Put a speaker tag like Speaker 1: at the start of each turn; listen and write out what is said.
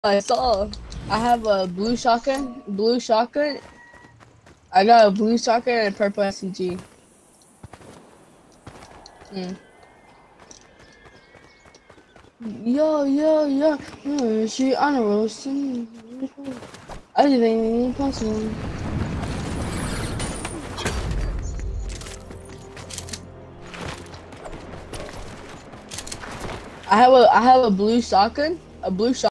Speaker 1: I saw. I have a blue shotgun. Blue shotgun. I got a blue shotgun and a purple SMG. Mm. Yo. She on a roast. I just ain't possible. I have a blue shotgun. A blue shotgun.